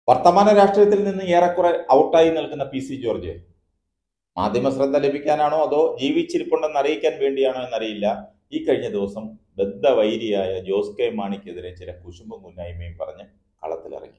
വർത്തമാന രാഷ്ട്രീയത്തിൽ നിന്ന് ഏറെക്കുറെ ഔട്ടായി നിൽക്കുന്ന പി സി ജോർജ് മാധ്യമ ശ്രദ്ധ ലഭിക്കാനാണോ അതോ ജീവിച്ചിരിപ്പുണ്ടെന്ന് അറിയിക്കാൻ വേണ്ടിയാണോ എന്നറിയില്ല, ഈ കഴിഞ്ഞ ദിവസം ബദ്ധവൈരിയായ ജോസ് കെ മാണിക്കെതിരെ ചില കുശുമ്പും കുന്നായ്മയും പറഞ്ഞ് കളത്തിലിറങ്ങി.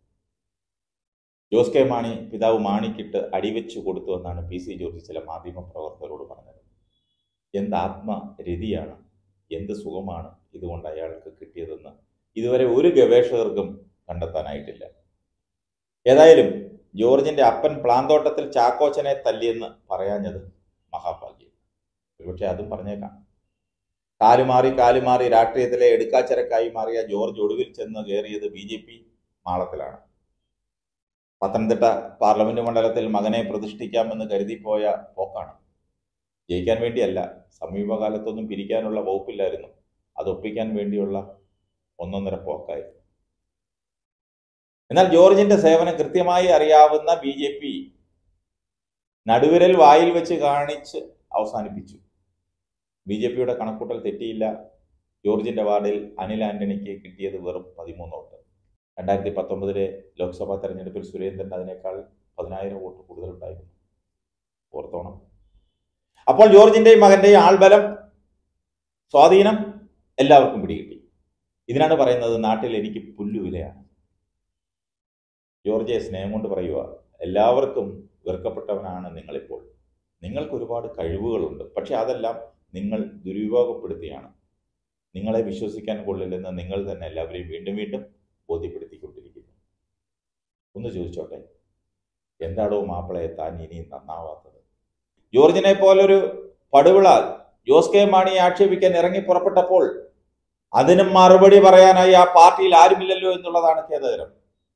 ജോസ് കെ മാണി പിതാവ് മാണിക്കിട്ട് അടിവെച്ചു കൊടുത്തുവെന്നാണ് പി സി ജോർജ് ചില മാധ്യമ പ്രവർത്തകരോട് പറഞ്ഞത്. എന്ത് ആത്മരതിയാണ്, എന്ത് സുഖമാണ് ഇതുകൊണ്ട് അയാൾക്ക് കിട്ടിയതെന്ന് ഇതുവരെ ഒരു ഗവേഷകർക്കും കണ്ടെത്താനായിട്ടില്ല. ഏതായാലും ജോർജിന്റെ അപ്പൻ പ്ലാന്തോട്ടത്തിൽ ചാക്കോച്ചനെ തല്ലിയെന്ന് പറയാഞ്ഞത് മഹാഭാഗ്യം. ഒരുപക്ഷെ അതും പറഞ്ഞേക്കാം. കാലുമാറി രാഷ്ട്രീയത്തിലെ എടുക്കാച്ചരക്കായി മാറിയ ജോർജ് ഒടുവിൽ ചെന്ന് കയറിയത് BJP മാളത്തിലാണ്. പത്തനംതിട്ട പാർലമെന്റ് മണ്ഡലത്തിൽ മകനെ പ്രതിഷ്ഠിക്കാമെന്ന് കരുതിപ്പോയ പോക്കാണ്. ജയിക്കാൻ വേണ്ടിയല്ല, സമീപകാലത്തൊന്നും പിരിക്കാനുള്ള വകുപ്പില്ലായിരുന്നു, അതൊപ്പിക്കാൻ വേണ്ടിയുള്ള ഒന്നൊന്നര പോക്കായിരുന്നു. എന്നാൽ ജോർജിന്റെ സേവനം കൃത്യമായി അറിയാവുന്ന BJP നടുവിരൽ വായിൽ വെച്ച് കാണിച്ച് അവസാനിപ്പിച്ചു. BJPയുടെ കണക്കൂട്ടൽ തെറ്റിയില്ല. ജോർജിന്റെ വാർഡിൽ അനിൽ ആന്റണിക്ക് കിട്ടിയത് വെറും 13 വോട്ട്. 2019 ലോക്സഭാ തെരഞ്ഞെടുപ്പിൽ സുരേന്ദ്രൻ അതിനേക്കാൾ 10,000 വോട്ട് കൂടുതലുണ്ടായിരുന്നു. ഓർത്തോണം. അപ്പോൾ ജോർജിന്റെയും മകന്റെയും ആൾബലം, സ്വാധീനം എല്ലാവർക്കും പിടികിട്ടി. ഇതിനാണ് പറയുന്നത് നാട്ടിൽ എനിക്ക് പുല്ലുവിലയാണ്. ജോർജിയെ സ്നേഹം കൊണ്ട് പറയുക, എല്ലാവർക്കും വെറുക്കപ്പെട്ടവനാണ് നിങ്ങളിപ്പോൾ. നിങ്ങൾക്ക് ഒരുപാട് കഴിവുകളുണ്ട്, പക്ഷെ അതെല്ലാം നിങ്ങൾ ദുരുപയോഗപ്പെടുത്തിയാണ്. നിങ്ങളെ വിശ്വസിക്കാൻ കൊള്ളില്ലെന്ന് നിങ്ങൾ തന്നെ എല്ലാവരെയും വീണ്ടും വീണ്ടും ബോധ്യപ്പെടുത്തിക്കൊണ്ടിരിക്കുന്നു. ഒന്ന് ചോദിച്ചോട്ടെ, എന്താണോ മാപ്പിളയെ താൻ ഇനിയും നന്നാവാത്തത്? ജോർജിനെ പോലൊരു പടുവിളാൽ ജോസ് കെ മാണിയെ ആക്ഷേപിക്കാൻ ഇറങ്ങി പുറപ്പെട്ടപ്പോൾ അതിനും മറുപടി പറയാനായി ആ പാർട്ടിയിൽ ആരുമില്ലല്ലോ എന്നുള്ളതാണ് ഖേദകരം.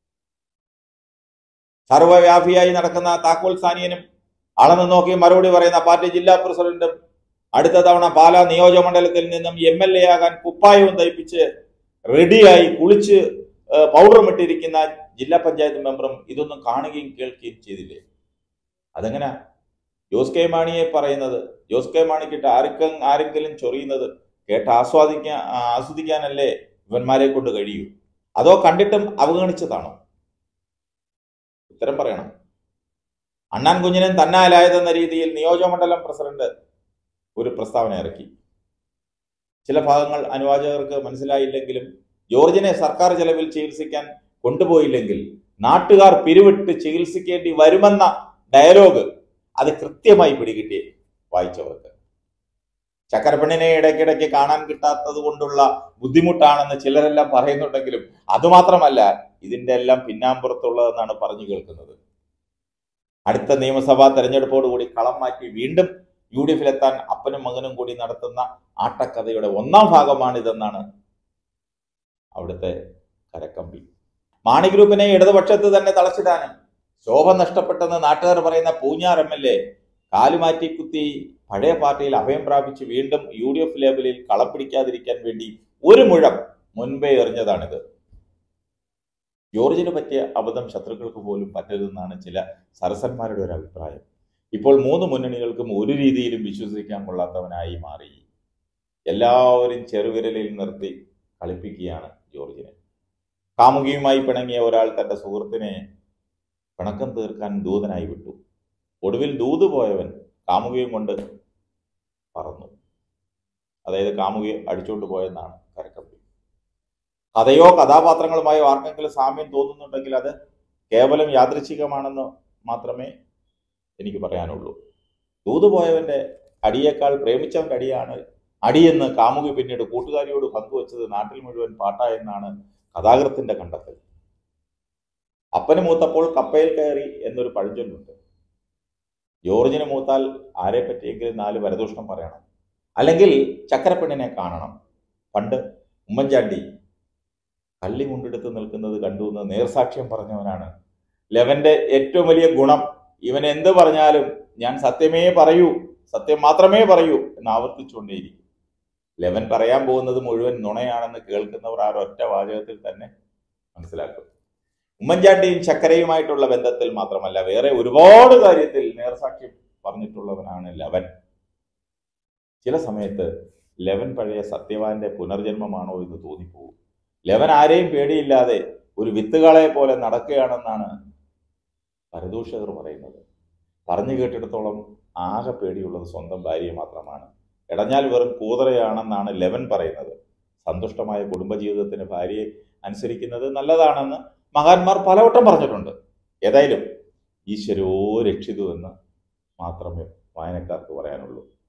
സർവ്വവ്യാപിയായി നടക്കുന്ന താക്കോൽ സാനിയനും അളന്നു നോക്കി മറുപടി പറയുന്ന പാർട്ടി ജില്ലാ പ്രസിഡന്റും അടുത്ത തവണ പാലാ നിയോജകമണ്ഡലത്തിൽ നിന്നും MLA ആകാൻ കുപ്പായവും തയ്പ്പിച്ച് റെഡിയായി കുളിച്ച് പൗഡറും ഇട്ടിരിക്കുന്ന ജില്ലാ പഞ്ചായത്ത് മെമ്പറും ഇതൊന്നും കാണുകയും കേൾക്കുകയും ചെയ്തില്ലേ? അതെങ്ങനെ ജോസ് കെ മാണിയെ പറയുന്നത്? ജോസ് കെ മാണിക്കിട്ട് ആരെങ്കിലും ചൊറിയുന്നത് കേട്ട് ആസ്വദിക്കാനല്ലേ ഇവന്മാരെ കൊണ്ട് കഴിയൂ? അതോ കണ്ടിട്ടും അവഗണിച്ചതാണോ? ഉത്തരം പറയണം. അണ്ണാൻ കുഞ്ഞിനും തന്നാലായതെന്ന രീതിയിൽ നിയോജകമണ്ഡലം പ്രസിഡന്റ് ഒരു പ്രസ്താവന ഇറക്കി. ചില ഭാഗങ്ങൾ അനുവാചകർക്ക് മനസ്സിലായില്ലെങ്കിലും ജോർജിനെ സർക്കാർ ചെലവിൽ ചികിത്സിക്കാൻ കൊണ്ടുപോയില്ലെങ്കിൽ നാട്ടുകാർ പിരിവിട്ട് ചികിത്സിക്കേണ്ടി വരുമെന്ന ഡയലോഗ് അത് കൃത്യമായി പിടികിട്ടി വായിച്ചവർക്ക്. ചക്കരപ്പെണ്ണിനെ ഇടയ്ക്കിടയ്ക്ക് കാണാൻ കിട്ടാത്തത് കൊണ്ടുള്ള ബുദ്ധിമുട്ടാണെന്ന് ചിലരെല്ലാം പറയുന്നുണ്ടെങ്കിലും അതുമാത്രമല്ല ഇതിന്റെ എല്ലാം പിന്നാമ്പുറത്തുള്ളതെന്നാണ് പറഞ്ഞു കേൾക്കുന്നത്. അടുത്ത നിയമസഭാ തെരഞ്ഞെടുപ്പോടുകൂടി കളം മാറ്റി വീണ്ടും UDFിലെത്താൻ അപ്പനും മകനും കൂടി നടത്തുന്ന ആട്ടക്കഥയുടെ 1ാം ഭാഗമാണിതെന്നാണ് അവിടുത്തെ കരക്കമ്പി. മാണി ഗ്രൂപ്പിനെ ഇടതുപക്ഷത്ത് തന്നെ തളച്ചിടാനും ശോഭ നഷ്ടപ്പെട്ടെന്ന് നാട്ടുകാർ പറയുന്ന പൂഞ്ഞാർ MLA കാലുമാറ്റി കുത്തി പഴയ പാർട്ടിയിൽ അഭയം പ്രാപിച്ച് വീണ്ടും UDF ലേബലിൽ കളം പിടിക്കാതിരിക്കാൻ വേണ്ടി ഒരു മുഴം മുൻപേ എറിഞ്ഞതാണിത്. ജോർജിന് പറ്റിയ അബദ്ധം ശത്രുക്കൾക്ക് പോലും പറ്റരുതെന്നാണ് ചില സരസന്മാരുടെ ഒരു അഭിപ്രായം. ഇപ്പോൾ 3 മുന്നണികൾക്കും ഒരു രീതിയിലും വിശ്വസിക്കാൻ കൊള്ളാത്തവനായി മാറി. എല്ലാവരും ചെറുവിരലിൽ നിർത്തി കളിപ്പിക്കുകയാണ് ജോർജിനെ. കാമുകിയുമായി പിണങ്ങിയ ഒരാൾ തന്റെ സുഹൃത്തിനെ പിണക്കം തീർക്കാൻ ദൂതനായി വിട്ടു. ഒടുവിൽ ദൂത് പോയവൻ കാമുകിയും കൊണ്ട് പറന്നു. അതായത് കാമുകിയെ അടിച്ചുകൊണ്ട് പോയെന്നാണ് കരക്കമ്പി. കഥയോ കഥാപാത്രങ്ങളുമായോ ആർക്കെങ്കിലും സാമ്യം തോന്നുന്നുണ്ടെങ്കിൽ അത് കേവലം യാദൃച്ഛികമാണെന്ന് മാത്രമേ എനിക്ക് പറയാനുള്ളൂ. ദൂതുപോയവന്റെ അടിയേക്കാൾ പ്രേമിച്ചവന്റെ അടിയാണ് അടിയെന്ന് കാമുകി പിന്നീട് കൂട്ടുകാരിയോട് പങ്കുവച്ചത് നാട്ടിൽ മുഴുവൻ പാട്ടായെന്നാണ് കഥാകൃത്തിന്റെ കണ്ടെത്തൽ. അപ്പന് മൂത്തപ്പോൾ കപ്പയിൽ കയറി എന്നൊരു പഴഞ്ചൊല്ലുണ്ട്. ജോർജിന് മൂത്താൽ ആരെ പറ്റിയെങ്കിലും 4 പരദൂഷണം പറയണം, അല്ലെങ്കിൽ ചക്കരപ്പെണ്ണിനെ കാണണം. പണ്ട് ഉമ്മൻചാണ്ടി കള്ളി കൊണ്ടെടുത്ത് നിൽക്കുന്നത് കണ്ടു എന്ന് നേർസാക്ഷ്യം പറഞ്ഞവനാണ്. ലെവന്റെ ഏറ്റവും വലിയ ഗുണം ഇവൻ എന്ത് പറഞ്ഞാലും ഞാൻ സത്യമേ പറയൂ, സത്യം മാത്രമേ പറയൂ എന്ന് ആവർത്തിച്ചുകൊണ്ടേയിരിക്കും. ലെവൻ പറയാൻ പോകുന്നത് മുഴുവൻ നുണയാണെന്ന് കേൾക്കുന്നവർ ആ ഒറ്റ വാചകത്തിൽ തന്നെ മനസ്സിലാക്കും. ഉമ്മൻചാണ്ടിയും ചക്കരയുമായിട്ടുള്ള ബന്ധത്തിൽ മാത്രമല്ല വേറെ ഒരുപാട് കാര്യത്തിൽ നേർസാക്ഷ്യം പറഞ്ഞിട്ടുള്ളവനാണ് ലെവൻ. ചില സമയത്ത് ലെവൻ പഴയ സത്യവാന്റെ പുനർജന്മമാണോ എന്ന് തോന്നിപ്പോകും. ലെവൻ ആരെയും പേടിയില്ലാതെ ഒരു വിത്തുകളെ പോലെ നടക്കുകയാണെന്നാണ് പരദൂഷകർ പറയുന്നത്. പറഞ്ഞു കേട്ടിടത്തോളം ആകെ പേടിയുള്ളത് സ്വന്തം ഭാര്യയെ മാത്രമാണ്. ഇടഞ്ഞാൽ വെറും കൂതറയാണെന്നാണ് ലെവൻ പറയുന്നത്. സന്തുഷ്ടമായ കുടുംബജീവിതത്തിന് ഭാര്യയെ അനുസരിക്കുന്നത് നല്ലതാണെന്ന് മഹാന്മാർ പലവട്ടം പറഞ്ഞിട്ടുണ്ട്. ഏതായാലും ഈശ്വരോ രക്ഷിതു എന്ന് മാത്രമേ വായനക്കാർക്ക് പറയാനുള്ളൂ.